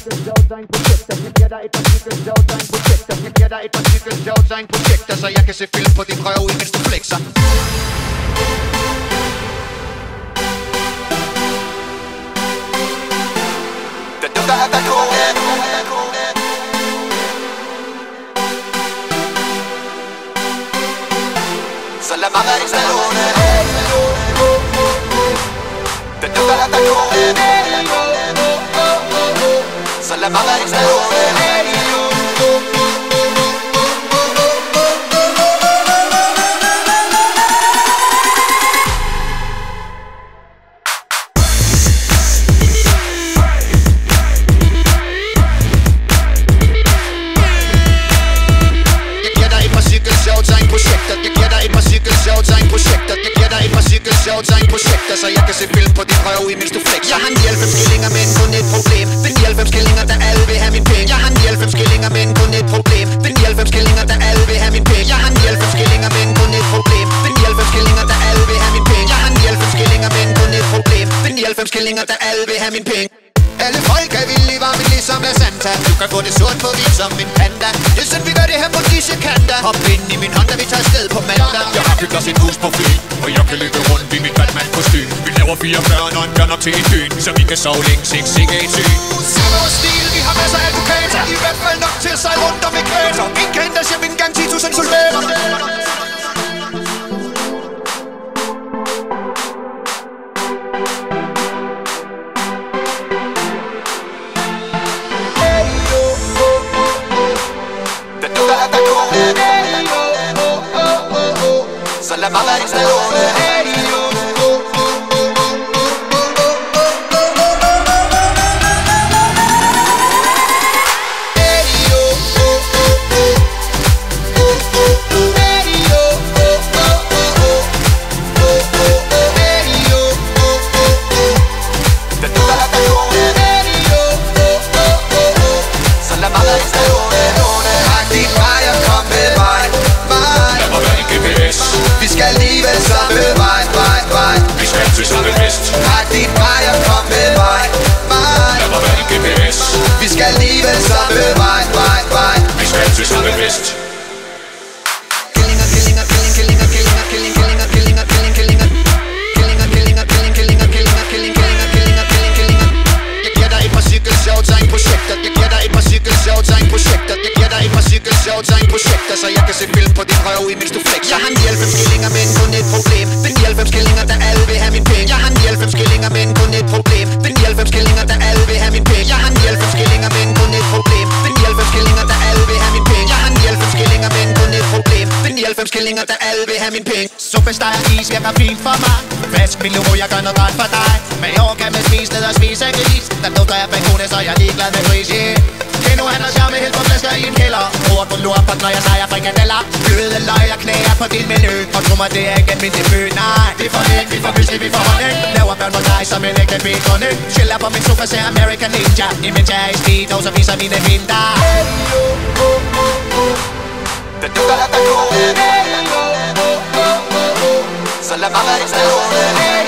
Så jeg kan se film på din røv, imens du flexer. Det dufter af balkonen. Så lad mig være din stallone. Det dufter af balkonen. Så lad mig være din stallone. Projekter, så jeg kan se film på din røv, imens du flex. Jeg har 99 skillinger, men kun et problem. Det er 99 skillinger, der alle vil have min penge. Jeg har 99 skillinger, men kun et problem. Det er 99 skillinger, der alle vil have min penge. Jeg har 99 skillinger, men kun et problem. Det er 99 skillinger, der alle vil have min penge. Jeg har 99 skillinger, men kun et problem. Det er 99 skillinger, der alle vil have min penge. Alle folk er villige varme ligesom La Santa. Du kan få det sort på hvidt som en panda. Det er sådan vi gør det her på disse kanter. Hop ind i min hånd, da vi tager afsted på mandag. Jeg har bygget os et hus på Fyn, og jeg kan løbe rundt i mit Batman-kostyme. Vi laver 4 børn og en gør nok til en dyn, så vi kan sove længe, sikke et syn. Se vores stil, vi har masser af advokater. I hvert fald nok til at sejle rundt om ekvator. En kendt, der siger vi engang 10.000 soldater. Så lad mig være din stallone. Vi skal alligevel samme vej. Vi skal til samme fest. Pak din vej og kom med mig. Lad mig være din GPS. Vi skal alligevel samme vej. Vi skal til samme fest. Jeg giver dig et par cykelshow-tegn-projekter. Jeg giver dig et par cykelshow-tegn-projekter. Jeg giver dig et par cykelshow-tegn-projekter, så jeg kan se film på din røv, imens du flex. Jeg har 99 skillinger, men kun et problem. Det er 99 skillinger, der alle vil have min penge. Jeg har 99 skillinger, men kun et problem. Det er 99 skillinger, der alle vil have min penge. Jeg har 99 skillinger, men kun et problem. Det er 99 skillinger, der alle vil have min penge. Jeg har 99 skillinger, men kun et problem. Det er 99 skillinger, der alle vil have min penge. Superstar is skal være fint for mig. Vask min luro, jeg gør noget godt for dig. Men i år kan man spise ned og spise en gris. Der lugter af balkonen, så jeg er ligeglad med pris, yeah. Keno han har charme helt på flasker i en kælder. Ord på lorpot, når jeg sejrer frikadeller. Jøde løg og knæer på din menu. Og tro mig, det er ikke en min debut, nej. Vi får læg, vi får mysli, vi får honning. Laver børn på dig som en ægte beatgrunning. Chiller på min sofa, ser American Ninja. Imens jeg er i speed, og så viser mine vinter. Det dufter af balkonen. Så lad mig være din stallone.